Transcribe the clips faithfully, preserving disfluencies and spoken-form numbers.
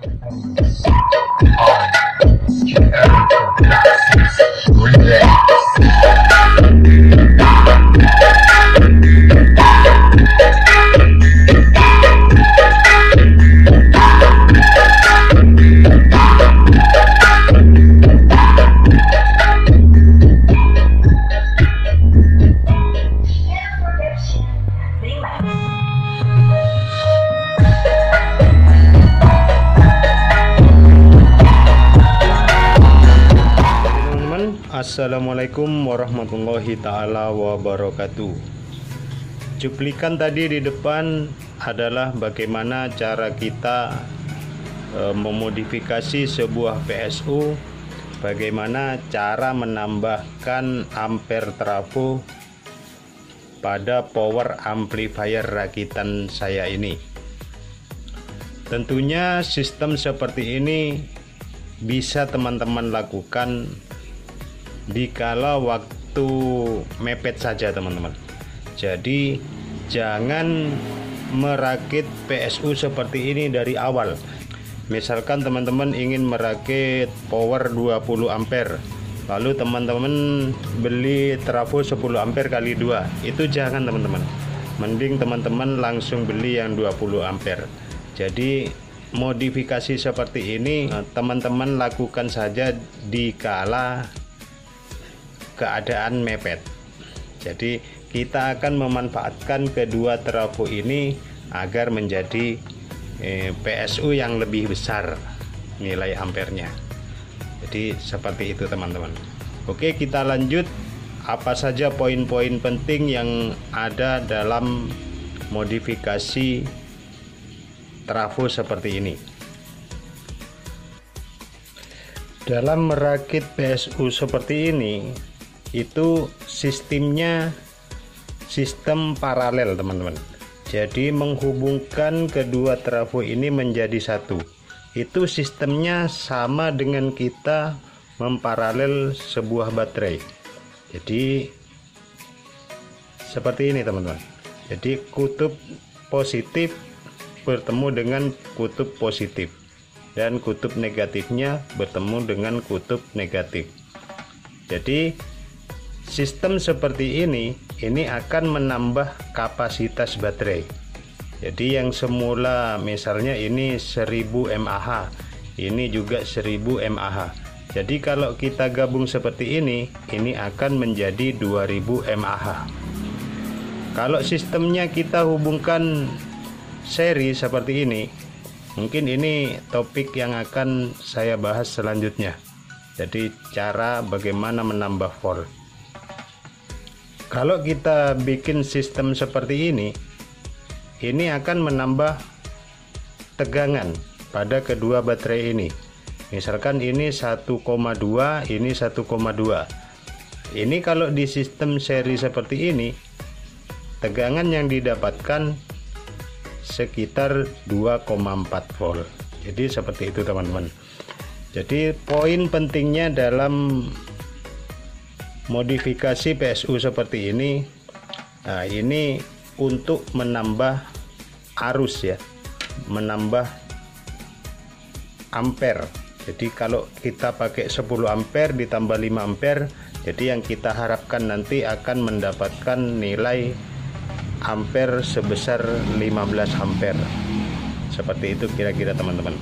Assalamualaikum warahmatullahi ta'ala wabarakatuh. Cuplikan tadi di depan adalah bagaimana cara kita e, memodifikasi sebuah P S U, bagaimana cara menambahkan ampere trafo pada power amplifier rakitan saya ini. Tentunya sistem seperti ini bisa teman-teman lakukan dikala waktu mepet saja teman-teman. Jadi jangan merakit P S U seperti ini dari awal. Misalkan teman-teman ingin merakit power dua puluh ampere, lalu teman-teman beli trafo sepuluh ampere kali dua, itu jangan teman-teman. Mending teman-teman langsung beli yang dua puluh ampere. Jadi modifikasi seperti ini teman-teman lakukan saja dikala keadaan mepet. Jadi kita akan memanfaatkan kedua trafo ini agar menjadi eh, P S U yang lebih besar nilai ampernya. Jadi seperti itu teman-teman. Oke, kita lanjut. Apa saja poin-poin penting yang ada dalam modifikasi trafo seperti ini? Dalam merakit P S U seperti ini, itu sistemnya sistem paralel teman-teman. Jadi menghubungkan kedua trafo ini menjadi satu. Itu sistemnya sama dengan kita memparalel sebuah baterai. Jadi seperti ini teman-teman. Jadi kutub positif bertemu dengan kutub positif dan kutub negatifnya bertemu dengan kutub negatif. Jadi sistem seperti ini ini akan menambah kapasitas baterai. Jadi yang semula misalnya ini seribu mAh, ini juga seribu mAh. Jadi kalau kita gabung seperti ini, ini akan menjadi dua ribu mAh. Kalau sistemnya kita hubungkan seri seperti ini, mungkin ini topik yang akan saya bahas selanjutnya. Jadi cara bagaimana menambah volt. Kalau kita bikin sistem seperti ini, ini akan menambah tegangan pada kedua baterai ini. Misalkan ini satu koma dua, ini satu koma dua. Ini kalau di sistem seri seperti ini, tegangan yang didapatkan sekitar dua koma empat volt. Jadi seperti itu teman-teman. Jadi poin pentingnya dalam modifikasi P S U seperti ini, nah ini untuk menambah arus ya, menambah ampere. Jadi kalau kita pakai sepuluh ampere ditambah lima ampere, jadi yang kita harapkan nanti akan mendapatkan nilai ampere sebesar lima belas ampere. Seperti itu kira-kira teman-teman.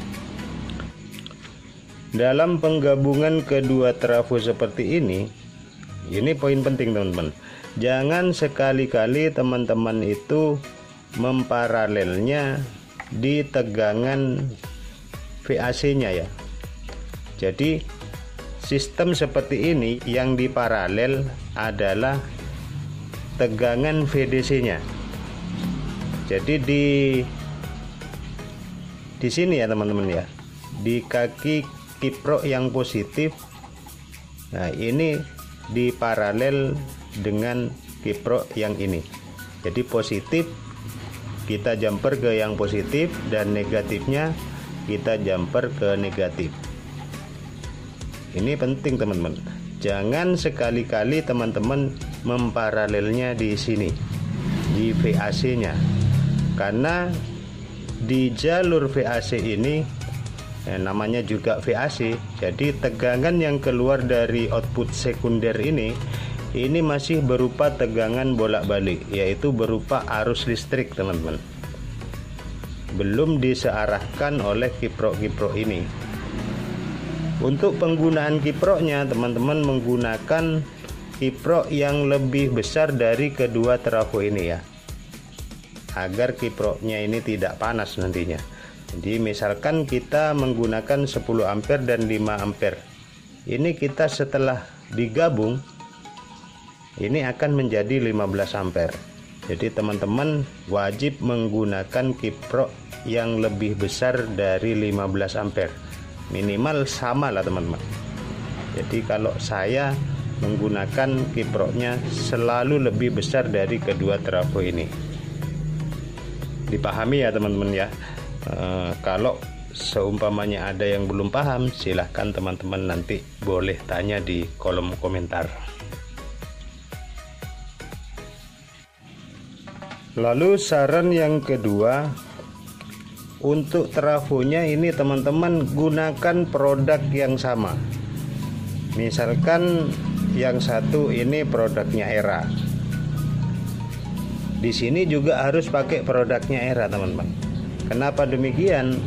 Dalam penggabungan kedua trafo seperti ini, ini poin penting teman-teman. Jangan sekali-kali teman-teman itu memparalelnya di tegangan V A C-nya ya. Jadi sistem seperti ini yang diparalel adalah tegangan V D C-nya. Jadi di di sini ya teman-teman ya, di kaki kiprok yang positif. Nah, ini di paralel dengan kiprok yang ini. Jadi positif kita jumper ke yang positif dan negatifnya kita jumper ke negatif. Ini penting teman-teman. Jangan sekali-kali teman-teman memparalelnya di sini di V A C-nya. Karena di jalur V A C ini eh, namanya juga V A C. Jadi tegangan yang keluar dari output sekunder ini ini masih berupa tegangan bolak-balik, yaitu berupa arus listrik teman-teman, belum disearahkan oleh kiprok-kiprok ini. Untuk penggunaan kiproknya, teman-teman menggunakan kiprok yang lebih besar dari kedua trafo ini ya, agar kiproknya ini tidak panas nantinya. Jadi misalkan kita menggunakan sepuluh ampere dan lima ampere, ini kita setelah digabung ini akan menjadi lima belas ampere. Jadi teman-teman wajib menggunakan kiprok yang lebih besar dari lima belas ampere, minimal sama lah teman-teman. Jadi kalau saya menggunakan kiproknya selalu lebih besar dari kedua trafo ini. Dipahami ya teman-teman ya. E, kalau seumpamanya ada yang belum paham, silahkan teman-teman nanti boleh tanya di kolom komentar. Lalu saran yang kedua, untuk trafonya ini teman-teman gunakan produk yang sama. Misalkan yang satu ini produknya Era, di sini juga harus pakai produknya Era teman-teman. Kenapa demikian?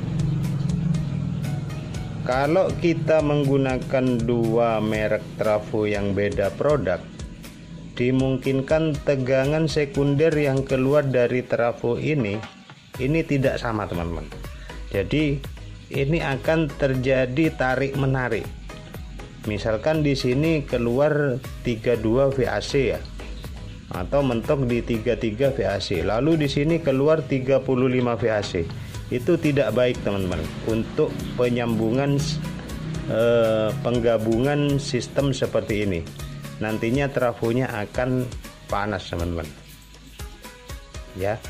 Kalau kita menggunakan dua merek trafo yang beda produk, dimungkinkan tegangan sekunder yang keluar dari trafo ini ini tidak sama teman-teman. Jadi ini akan terjadi tarik menarik. Misalkan di sini keluar tiga puluh dua V A C ya, atau mentok di tiga puluh tiga V A C, lalu di sini keluar tiga puluh lima V A C. Itu tidak baik teman-teman untuk penyambungan eh, penggabungan sistem seperti ini. Nantinya trafonya akan panas teman-teman ya.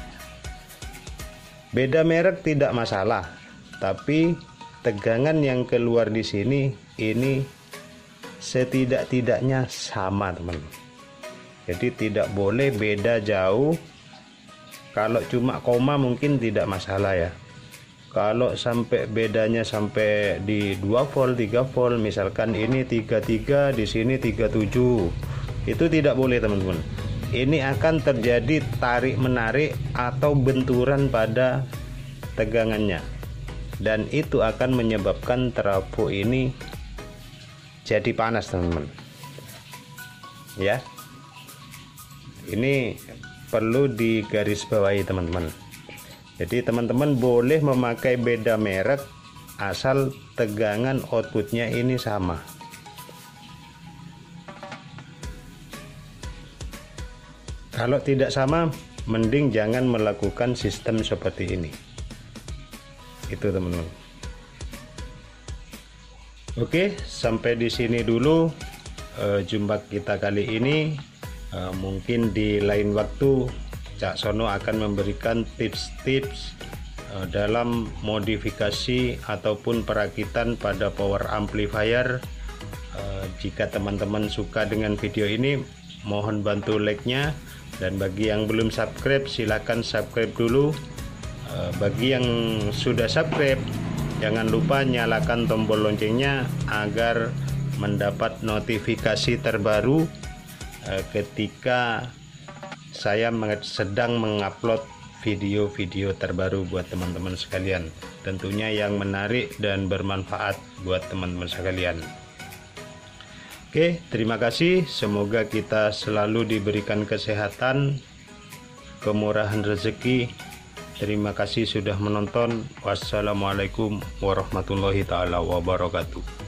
Beda merek tidak masalah, tapi tegangan yang keluar di sini ini setidak-tidaknya sama teman-teman. Jadi tidak boleh beda jauh. Kalau cuma koma mungkin tidak masalah ya. Kalau sampai bedanya sampai di dua volt, tiga volt, misalkan ini tiga puluh tiga, di sini tiga puluh tujuh, itu tidak boleh teman-teman. Ini akan terjadi tarik menarik atau benturan pada tegangannya, dan itu akan menyebabkan trafo ini jadi panas teman-teman ya. Ini perlu digarisbawahi teman-teman. Jadi teman-teman boleh memakai beda merek asal tegangan outputnya ini sama. Kalau tidak sama, mending jangan melakukan sistem seperti ini. Itu teman-teman. Oke, sampai di sini dulu e, jumpa kita kali ini. E, mungkin di lain waktu Cak Sono akan memberikan tips-tips uh, dalam modifikasi ataupun perakitan pada power amplifier. Uh, jika teman-teman suka dengan video ini, mohon bantu like-nya, dan bagi yang belum subscribe silahkan subscribe dulu. Uh, bagi yang sudah subscribe, jangan lupa nyalakan tombol loncengnya agar mendapat notifikasi terbaru uh, ketika saya sedang mengupload video-video terbaru buat teman-teman sekalian, tentunya yang menarik dan bermanfaat buat teman-teman sekalian. Oke, terima kasih. Semoga kita selalu diberikan kesehatan, kemurahan rezeki. Terima kasih sudah menonton. Wassalamualaikum warahmatullahi taala wabarakatuh.